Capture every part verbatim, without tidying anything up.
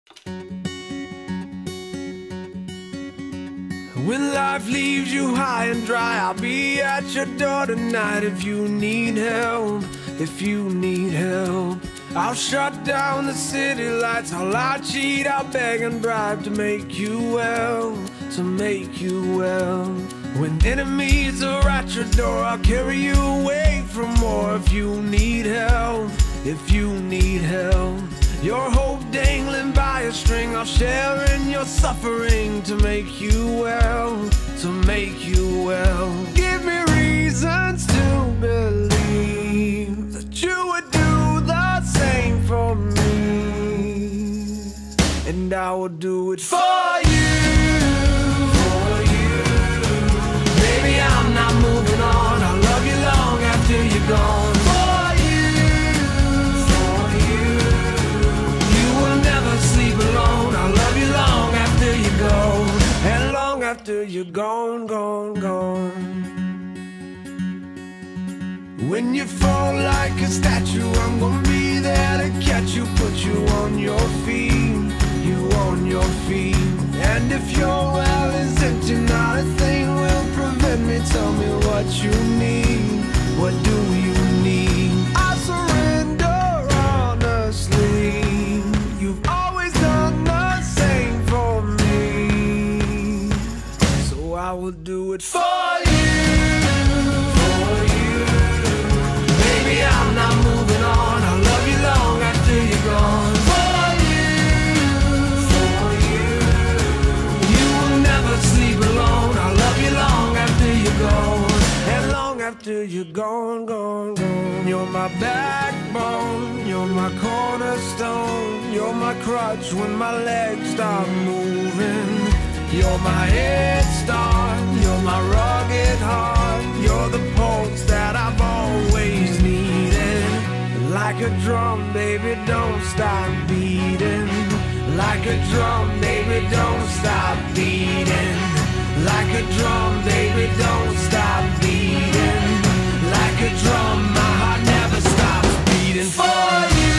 When life leaves you high and dry, I'll be at your door tonight. If you need help, if you need help, I'll shut down the city lights. I'll lie, cheat, I'll beg and bribe to make you well, to make you well. When enemies are at your door, I'll carry you away from more. If you need help, if you need help, your hope dangling by a string, I'll share in your suffering to make you well, to make you well. Give me reasons to believe that you would do the same for me, and I will do it for you, for you. Baby, I'm not moving on. I'll love you long after you're gone. And long after you're gone, gone, gone. When you fall like a statue, I'm gonna be there to catch you, put you on your feet, you on your feet. And if your well is empty, not a thing will prevent me. Tell me what you need, what do you need? I surrender honestly. You've always done the same for me, so I will do it for you, for you. Baby, I'm not moving on. I'll love you long after you're gone. For you, for you. You will never sleep alone. I'll love you long after you're gone, and long after you're gone, gone, gone. You're my backbone, you're my cornerstone, you're my crutch when my legs stop moving. You're my head start, you're my rugged heart, you're the pulse that I've always needed. Like a drum, baby, don't stop beating. Like a drum, baby, don't stop beating. Like a drum, baby, don't stop beating. Like a drum, my heart never stops beating. For you,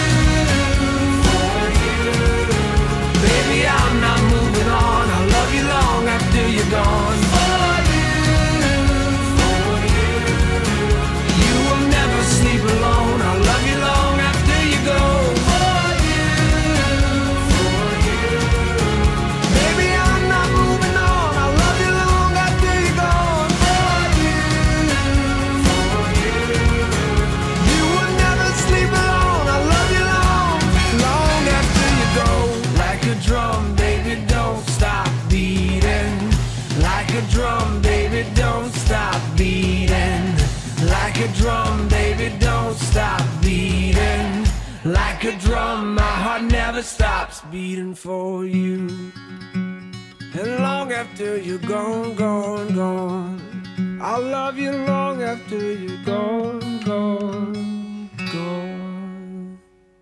for you. Baby, I'm not moving on. I'll love you long after you're gone. For you, for you. You will never sleep alone. I'll love you long after you go. For you, for you. Baby, I'm not moving on. I'll love you long after you're gone. For you, for you. You will never sleep alone. I'll love you long, long after you go. Like a drum, baby, don't stop beating. Like a drum, baby, don't stop beating. Like a drum, baby, don't stop beating. Like a drum, my heart never stops beating for you. And long after you're gone, gone, gone, I'll love you long after you're gone, gone, gone.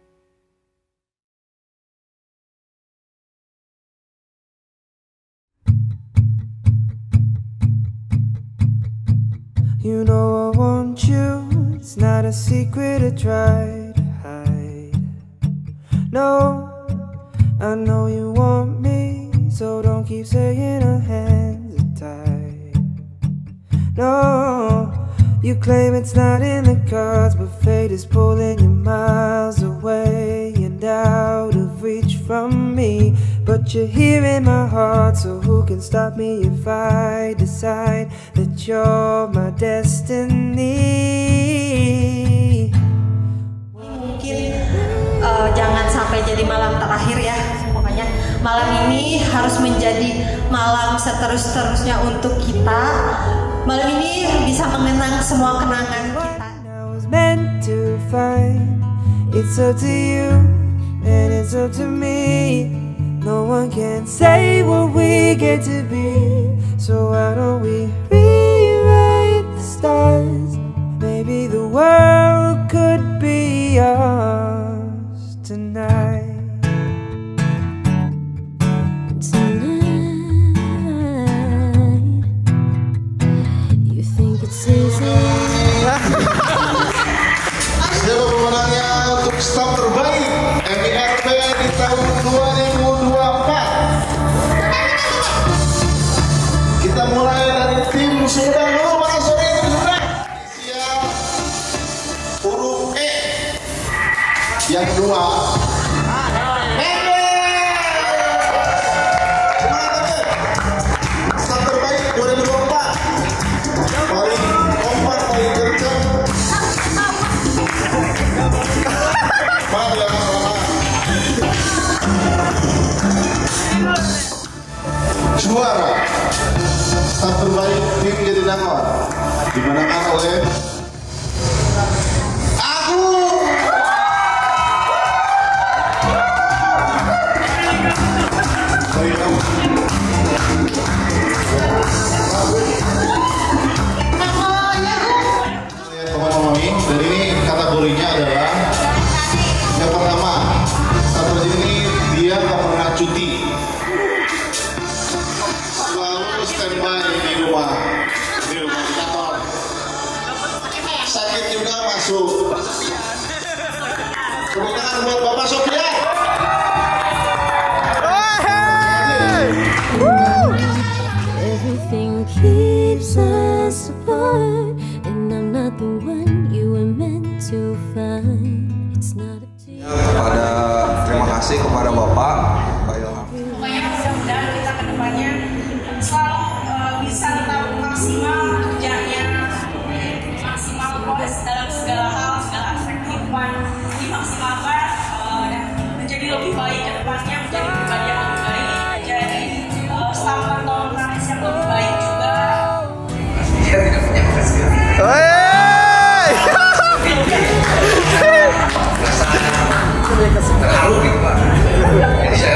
You know I want you, it's not a secret I try to hide. No, I know you want me, so don't keep saying our hands are tied. No, you claim it's not in the cards, but fate is pulling you miles away and out of reach from me. But you're here in my heart, so who can stop me if I decide that you're my destiny? Mungkin uh, jangan sampai jadi malam terakhir ya. Pokoknya malam ini harus menjadi malam seterus-terusnya untuk kita. Malam ini bisa mengenang semua kenangan kita. It's up to you and it's up to me. No one can say what we get to be. So why don't we rewrite the stars? Maybe the world could be ours tonight. Tonight, you think it's easy? Siapa pemenangnya untuk staff terbaik M I R P di tahun dua ribu dua puluh? juara staf terbaik tim Jatinangor dimenangkan oleh aku. Teman-teman, dan ini kategorinya adalah yang pertama, satu ini dia nggak pernah cuti, selalu standby di rumah, di rumah di kantor, sakit juga masuk. Tepuk tangan buat Bapak Sofian. Everything keeps us apart, and I'm not the one you were meant to find. It's not up to you. Kepada terima kasih kepada Bapak Pak Ilham. Pokoknya mudah-mudahan kita kedepannya selalu uh, bisa tetap maksimal kerjanya, maksimal proses dalam segala hal, segala aspek kehidupan dimaksimalkan uh, dan menjadi lebih baik ke depannya, menjadi pribadi yang lebih baik, menjadi uh, staf atau penulis yang lebih baik juga. Dia tidak punya kesalahan. Terlalu gitu Pak. Jadi saya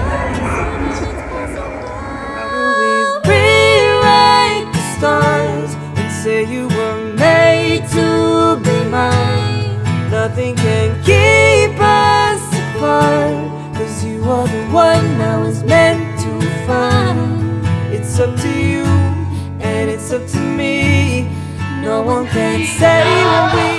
rewrite the stars and say you were made to be mine. Nothing can keep us apart, 'cause you are the one I was meant to find. It's up to you and it's up to me. No one can say what we